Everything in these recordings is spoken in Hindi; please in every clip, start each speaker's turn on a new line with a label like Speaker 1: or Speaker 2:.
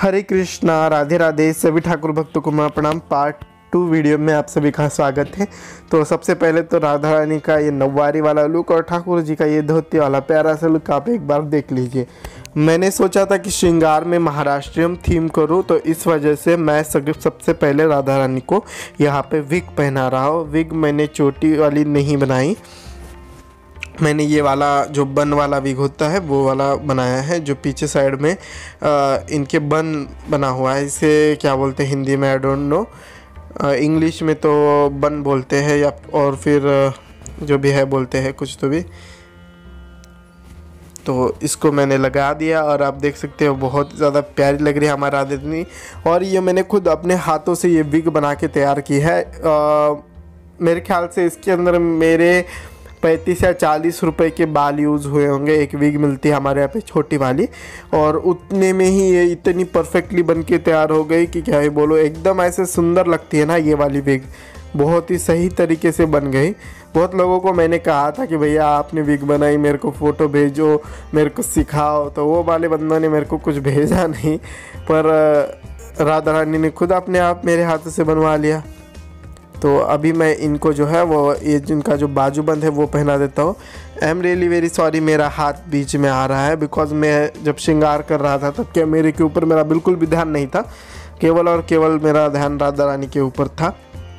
Speaker 1: हरे कृष्णा, राधे राधे। सभी ठाकुर भक्तों को मैं प्रणाम। पार्ट 2 वीडियो में आप सभी का स्वागत है। तो सबसे पहले तो राधा रानी का ये नौवारी वाला लुक और ठाकुर जी का ये धोती वाला प्यारा सा लुक आप एक बार देख लीजिए। मैंने सोचा था कि श्रृंगार में महाराष्ट्रियम थीम करूं, तो इस वजह से मैं सबसे पहले राधा रानी को यहाँ पे विग पहना रहा हूँ। विग मैंने चोटी वाली नहीं बनाई, मैंने ये वाला जो बन वाला विग होता है वो वाला बनाया है, जो पीछे साइड में इनके बन बना हुआ है। इसे क्या बोलते हैं हिंदी में, आई डोंट नो। इंग्लिश में तो बन बोलते हैं या और फिर जो भी है बोलते हैं कुछ तो भी। तो इसको मैंने लगा दिया और आप देख सकते हो बहुत ज़्यादा प्यारी लग रही है हमारा राधा रानी। और ये मैंने खुद अपने हाथों से ये विग बना के तैयार की है। मेरे ख्याल से इसके अंदर मेरे 35 या 40 रुपए के बाल यूज़ हुए होंगे। एक विग मिलती है हमारे यहाँ पे छोटी वाली, और उतने में ही ये इतनी परफेक्टली बन के तैयार हो गई कि क्या ही बोलो। एकदम ऐसे सुंदर लगती है ना ये वाली विग, बहुत ही सही तरीके से बन गई। बहुत लोगों को मैंने कहा था कि भैया आपने विग बनाई, मेरे को फ़ोटो भेजो, मेरे को सिखाओ, तो वो वाले बंदों ने मेरे को कुछ भेजा नहीं, पर राधा रानी ने खुद अपने आप मेरे हाथों से बनवा लिया। तो अभी मैं इनको जो है वो ये जिनका जो बाजूबंद है वो पहना देता हूँ। I am really very sorry, मेरा हाथ बीच में आ रहा है बिकॉज मैं जब श्रृंगार कर रहा था तब क्या मेरे के ऊपर मेरा बिल्कुल भी ध्यान नहीं था, केवल और केवल मेरा ध्यान राधा रानी के ऊपर था।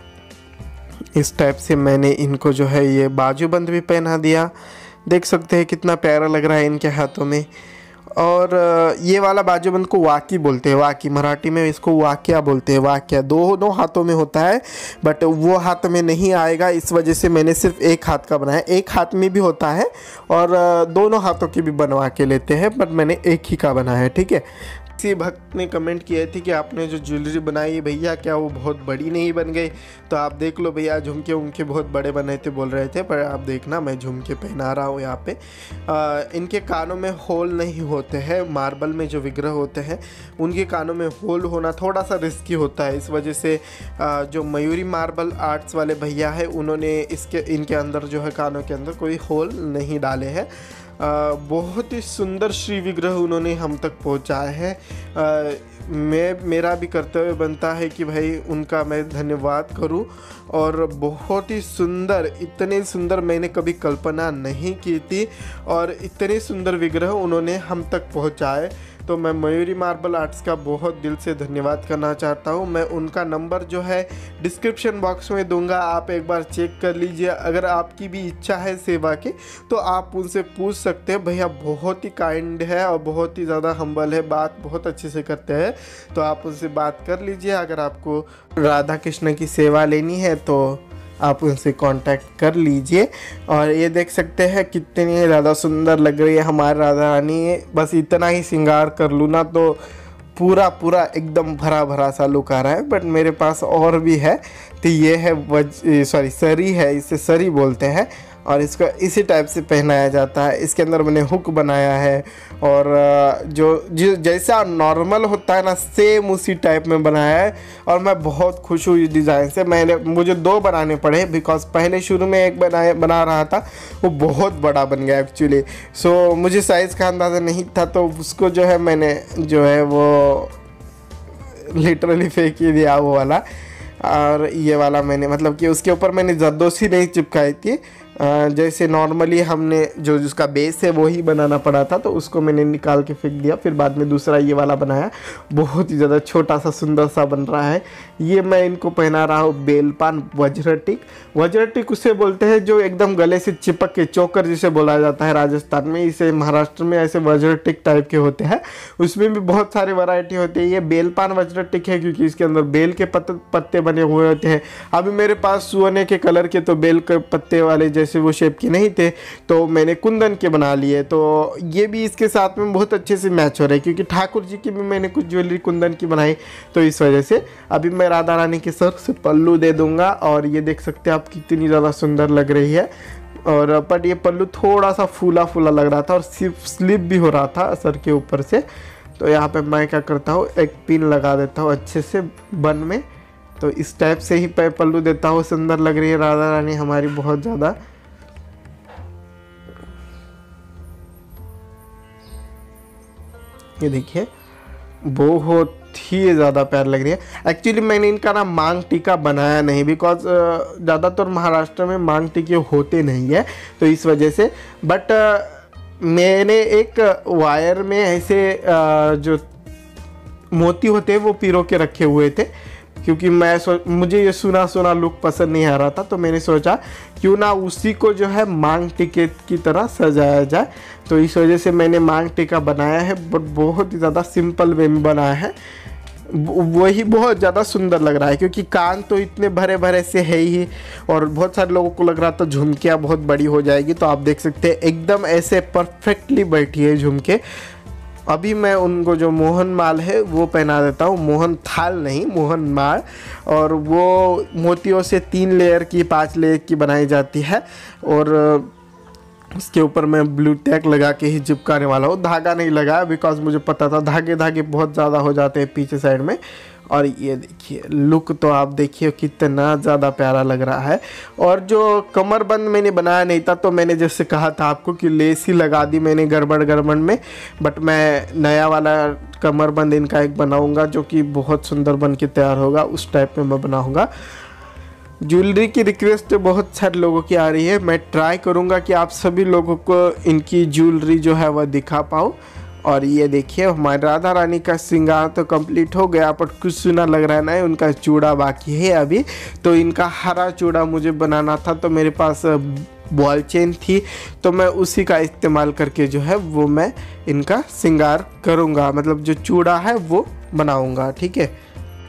Speaker 1: इस टाइप से मैंने इनको जो है ये बाजूबंद भी पहना दिया। देख सकते हैं कितना प्यारा लग रहा है इनके हाथों में। और ये वाला बाजूबंद को वाकी बोलते हैं, वाकी मराठी में इसको वाक्या बोलते हैं। वाक्या दोनों हाथों में होता है, बट वो हाथ में नहीं आएगा, इस वजह से मैंने सिर्फ एक हाथ का बनाया। एक हाथ में भी होता है और दोनों हाथों की भी बनवा के लेते हैं, बट मैंने एक ही का बनाया है। ठीक है। किसी भक्त ने कमेंट किया थी कि आपने जो ज्वेलरी बनाई है भैया क्या वो बहुत बड़ी नहीं बन गई? तो आप देख लो भैया, झुमके उनके बहुत बड़े बने थे बोल रहे थे, पर आप देखना मैं झुमके पहना रहा हूँ यहाँ पे। इनके कानों में होल नहीं होते हैं। मार्बल में जो विग्रह होते हैं उनके कानों में होल होना थोड़ा सा रिस्की होता है, इस वजह से जो मयूरी मार्बल आर्ट्स वाले भैया है उन्होंने इनके अंदर जो है कानों के अंदर कोई होल नहीं डाले हैं। बहुत ही सुंदर श्री विग्रह उन्होंने हम तक पहुंचाया है। मेरा भी कर्तव्य बनता है कि भाई उनका मैं धन्यवाद करूं। और बहुत ही सुंदर, इतने सुंदर मैंने कभी कल्पना नहीं की थी, और इतने सुंदर विग्रह उन्होंने हम तक पहुंचाए। तो मैं मयूरी मार्बल आर्ट्स का बहुत दिल से धन्यवाद करना चाहता हूं। मैं उनका नंबर जो है डिस्क्रिप्शन बॉक्स में दूंगा, आप एक बार चेक कर लीजिए। अगर आपकी भी इच्छा है सेवा की तो आप उनसे पूछ सकते हैं। भैया बहुत ही काइंड है और बहुत ही ज़्यादा हम्बल है, बात बहुत अच्छे से करते हैं, तो आप उनसे बात कर लीजिए। अगर आपको राधा कृष्ण की सेवा लेनी है तो आप उनसे कांटेक्ट कर लीजिए। और ये देख सकते हैं कितनी ज़्यादा सुंदर लग रही है हमारी राधा रानी। बस इतना ही श्रृंगार कर लूँ ना तो पूरा पूरा एकदम भरा भरा सा लुक आ रहा है। बट मेरे पास और भी है, तो ये है सरी है, इसे सरी बोलते हैं, और इसको इसी टाइप से पहनाया जाता है। इसके अंदर मैंने हुक बनाया है, और जो जैसा नॉर्मल होता है ना सेम उसी टाइप में बनाया है। और मैं बहुत खुश हूँ इस डिज़ाइन से। मुझे 2 बनाने पड़े बिकॉज पहले शुरू में एक बना रहा था, वो बहुत बड़ा बन गया एक्चुअली। सो मुझे साइज़ का अंदाज़ा नहीं था, तो उसको जो है मैंने जो है वो लिटरली फेंक ही दिया वो वाला। और ये वाला मैंने मतलब कि उसके ऊपर मैंने जरदोसी नहीं चिपकाई थी, जैसे नॉर्मली हमने जो उसका बेस है वही बनाना पड़ा था, तो उसको मैंने निकाल के फेंक दिया। फिर बाद में दूसरा ये वाला बनाया, बहुत ही ज़्यादा छोटा सा सुंदर सा बन रहा है। ये मैं इनको पहना रहा हूँ बेलपान वज्रटिक। वज्रटिक उसे बोलते हैं जो एकदम गले से चिपक के, चोकर जिसे बोला जाता है राजस्थान में, इसे महाराष्ट्र में ऐसे वज्रटिक टाइप के होते हैं। उसमें भी बहुत सारे वैरायटी होते हैं। ये बेलपान वज्रटिक है क्योंकि इसके अंदर बेल के पत्ते बने हुए होते हैं। अभी मेरे पास सोने के कलर के तो बेल के पत्ते वाले जैसे वो शेप के नहीं थे, तो मैंने कुंदन के बना लिए। तो ये भी इसके साथ में बहुत अच्छे से मैच हो रहे हैं, क्योंकि ठाकुर जी की भी मैंने कुछ ज्वेलरी कुंदन की बनाई, तो इस वजह से अभी मैं राधा रानी के सर से पल्लू दे दूंगा। और ये देख सकते हैं आप कितनी ज़्यादा सुंदर लग रही है। और बट ये पल्लू थोड़ा सा फूला फूला लग रहा था और स्लिप भी हो रहा था सर के ऊपर से। तो यहाँ पे मैं क्या करता हूँ, एक पिन लगा देता हूँ अच्छे से बन में। तो इस टाइप से ही पल्लू देता हूँ। सुंदर लग रही है राधा रानी हमारी बहुत ज़्यादा। ये देखिए बहुत ही ज़्यादा प्यारी लग रही है। एक्चुअली मैंने इनका ना मांग टीका बनाया नहीं, बिकॉज ज़्यादातर महाराष्ट्र में मांग टीके होते नहीं है, तो इस वजह से। बट मैंने एक वायर में ऐसे जो मोती होते हैं वो पिरो के रखे हुए थे, क्योंकि मुझे ये सुना सुना लुक पसंद नहीं आ रहा था, तो मैंने सोचा क्यों ना उसी को जो है मांग टीके की तरह सजाया जाए। तो इस वजह से मैंने मांग टीका बनाया है, बट बहुत ही ज़्यादा सिंपल वे में बनाया है। वही बहुत ज़्यादा सुंदर लग रहा है, क्योंकि कान तो इतने भरे भरे से है ही, और बहुत सारे लोगों को लग रहा था झुमकियाँ बहुत बड़ी हो जाएगी। तो आप देख सकते हैं एकदम ऐसे परफेक्टली बैठी है झुमके। अभी मैं उनको जो मोहन माल है वो पहना देता हूँ, मोहन थाल नहीं, मोहन माल। और वो मोतियों से 3 लेयर की 5 लेयर की बनाई जाती है, और उसके ऊपर मैं ब्लू टैग लगा के ही चिपकाने वाला हूँ। धागा नहीं लगाया, बिकॉज मुझे पता था धागे बहुत ज़्यादा हो जाते हैं पीछे साइड में। और ये देखिए लुक तो आप देखिए कितना ज़्यादा प्यारा लग रहा है। और जो कमरबंद मैंने बनाया नहीं था, तो मैंने जैसे कहा था आपको कि लेस ही लगा दी मैंने गड़बड़ में, बट मैं नया वाला कमरबंद इनका एक बनाऊंगा जो कि बहुत सुंदर बन के तैयार होगा, उस टाइप में मैं बनाऊंगा। ज्वेलरी की रिक्वेस्ट बहुत सारे लोगों की आ रही है, मैं ट्राई करूंगा कि आप सभी लोगों को इनकी ज्वेलरी जो है वह दिखा पाऊँ। और ये देखिए हमारी राधा रानी का श्रृंगार तो कंप्लीट हो गया, पर कुछ सुना लग रहा है ना, उनका चूड़ा बाकी है अभी। तो इनका हरा चूड़ा मुझे बनाना था, तो मेरे पास बॉल चेन थी, तो मैं उसी का इस्तेमाल करके जो है वो मैं इनका श्रृंगार करूँगा, मतलब जो चूड़ा है वो बनाऊँगा। ठीक है,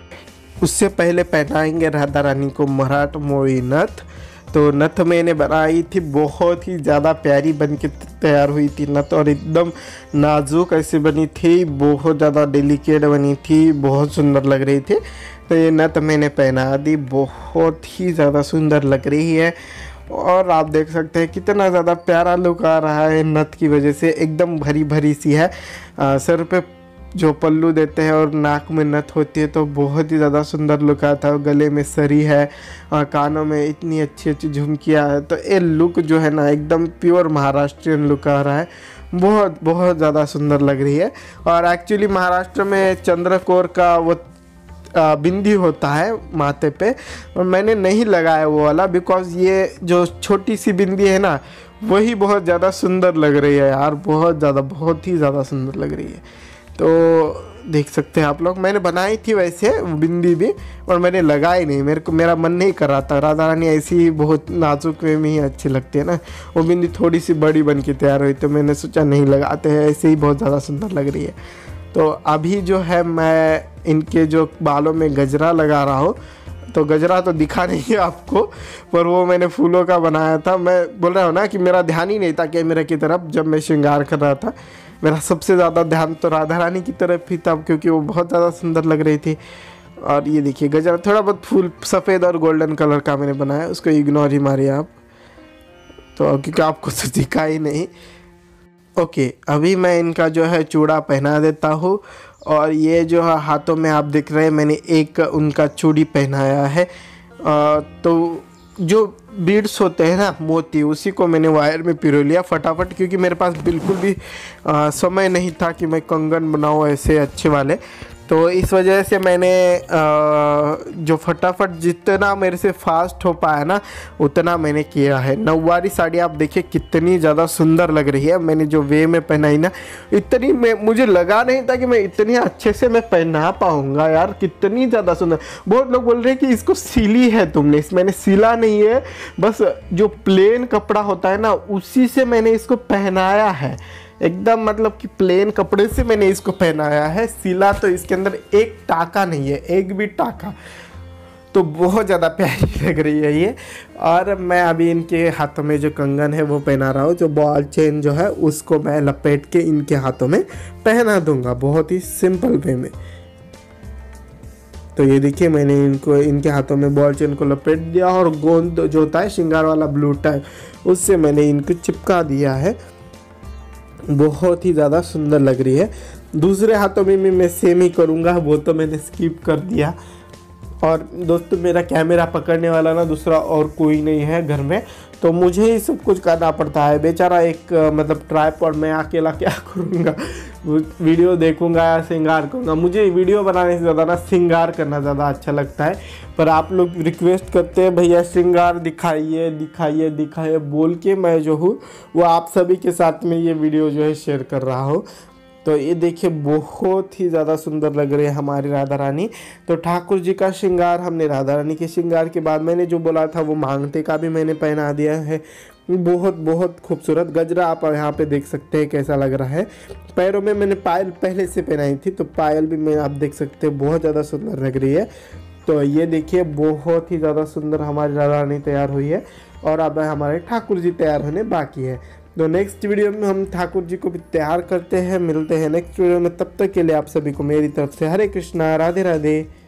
Speaker 1: उससे पहले पहनाएंगे राधा रानी को मराठ मोड़ी नथ। तो नथ मैंने बनाई थी, बहुत ही ज़्यादा प्यारी बन के तैयार हुई थी नथ, और एकदम नाजुक ऐसी बनी थी, बहुत ज़्यादा डेलिकेट बनी थी, बहुत सुंदर लग रही थी। तो ये नथ मैंने पहना दी, बहुत ही ज़्यादा सुंदर लग रही है। और आप देख सकते हैं कितना ज़्यादा प्यारा लुक आ रहा है नथ की वजह से, एकदम भरी भरी सी है। सर पे जो पल्लू देते हैं और नाक में नथ होती है तो बहुत ही ज़्यादा सुंदर लुक आता है। गले में सरी है और कानों में इतनी अच्छी अच्छी झुमकियाँ है, तो ये लुक जो है ना एकदम प्योर महाराष्ट्रियन लुक आ रहा है, बहुत ज़्यादा सुंदर लग रही है। और एक्चुअली महाराष्ट्र में चंद्रकोर का वो बिंदी होता है माथे पे, और मैंने नहीं लगाया वो वाला, बिकॉज ये जो छोटी सी बिंदी है ना वही बहुत ज़्यादा सुंदर लग रही है यार, बहुत ही ज़्यादा सुंदर लग रही है। तो देख सकते हैं आप लोग, मैंने बनाई थी वैसे बिंदी भी, और मैंने लगाई नहीं, मेरा मन नहीं कर रहा था। राधा रानी ऐसी ही बहुत नाजुक वे में ही अच्छी लगती है ना, वो बिंदी थोड़ी सी बड़ी बन के तैयार हुई, तो मैंने सोचा नहीं लगाते हैं, ऐसे ही बहुत ज़्यादा सुंदर लग रही है। तो अभी जो है मैं इनके जो बालों में गजरा लगा रहा हूँ, तो गजरा तो दिखा नहीं है आपको, पर वो मैंने फूलों का बनाया था। मैं बोल रहा हूँ ना कि मेरा ध्यान ही नहीं था कैमरे की तरफ, जब मैं श्रृंगार कर रहा था मेरा सबसे ज़्यादा ध्यान तो राधा रानी की तरफ ही था, क्योंकि वो बहुत ज़्यादा सुंदर लग रही थी। और ये देखिए गजरा थोड़ा बहुत फूल सफ़ेद और गोल्डन कलर का मैंने बनाया, उसको इग्नोर ही मारिए आप, तो क्योंकि आपको तो दिखा ही नहीं। ओके, अभी मैं इनका जो है चूड़ा पहना देता हूँ। और ये जो है हाथों में आप देख रहे हैं, मैंने एक उनका चूड़ी पहनाया है। तो जो बीड्स होते हैं ना मोती, उसी को मैंने वायर में पिरो लिया फटाफट, क्योंकि मेरे पास बिल्कुल भी समय नहीं था कि मैं कंगन बनाऊँ ऐसे अच्छे वाले। तो इस वजह से मैंने जो फटाफट जितना मेरे से फास्ट हो पाया ना उतना मैंने किया है। नौवारी साड़ी आप देखिए कितनी ज़्यादा सुंदर लग रही है, मैंने जो वे में पहनाई ना, इतनी मुझे लगा नहीं था कि मैं इतनी अच्छे से मैं पहना पाऊँगा यार, कितनी ज़्यादा सुंदर। बहुत लोग बोल रहे हैं कि इसको सिली है तुमने, मैंने सिला नहीं है, बस जो प्लेन कपड़ा होता है ना उसी से मैंने इसको पहनाया है, एकदम मतलब कि प्लेन कपड़े से मैंने इसको पहनाया है, सिला तो इसके अंदर एक टाका नहीं है, एक भी टाका। तो बहुत ज़्यादा प्यारी लग रही है ये। और मैं अभी इनके हाथों में जो कंगन है वो पहना रहा हूँ, जो बॉल चेन जो है उसको मैं लपेट के इनके हाथों में पहना दूंगा बहुत ही सिंपल वे में। तो ये देखिए मैंने इनके हाथों में बॉल चेन को लपेट दिया, और गोंद जो होता है श्रृंगार वाला ब्लू टैग, उससे मैंने इनको चिपका दिया है, बहुत ही ज़्यादा सुंदर लग रही है। दूसरे हाथों में भी मैं सेम ही करूँगा, वो तो मैंने स्किप कर दिया। और दोस्तों मेरा कैमरा पकड़ने वाला ना दूसरा और कोई नहीं है घर में, तो मुझे ही सब कुछ करना पड़ता है। बेचारा एक मतलब ट्राइपॉड में अकेला क्या करूँगा, वीडियो देखूंगा या श्रृंगार करूँगा। मुझे वीडियो बनाने से ज़्यादा ना श्रृंगार करना ज़्यादा अच्छा लगता है, पर आप लोग रिक्वेस्ट करते हैं भैया श्रृंगार दिखाइए दिखाइए दिखाइए बोल के मैं जो हूँ वो आप सभी के साथ में ये वीडियो जो है शेयर कर रहा हूँ। तो ये देखिए बहुत ही ज़्यादा सुंदर लग रही है हमारी राधा रानी। तो ठाकुर जी का श्रृंगार हमने राधा रानी के श्रृंगार के बाद मैंने जो बोला था वो मांगटे का भी मैंने पहना दिया है। बहुत बहुत खूबसूरत गजरा आप यहाँ पे देख सकते हैं कैसा लग रहा है। पैरों में मैंने पायल पहले से पहनाई थी, तो पायल भी मैं आप देख सकते हैं बहुत ज़्यादा सुंदर लग रही है। तो ये देखिए बहुत ही ज़्यादा सुंदर हमारी राधा रानी तैयार हुई है और अब हमारे ठाकुर जी तैयार होने बाकी है। तो नेक्स्ट वीडियो में हम ठाकुर जी को भी तैयार करते हैं, मिलते हैं नेक्स्ट वीडियो में। तब तक के लिए आप सभी को मेरी तरफ से हरे कृष्णा, राधे राधे।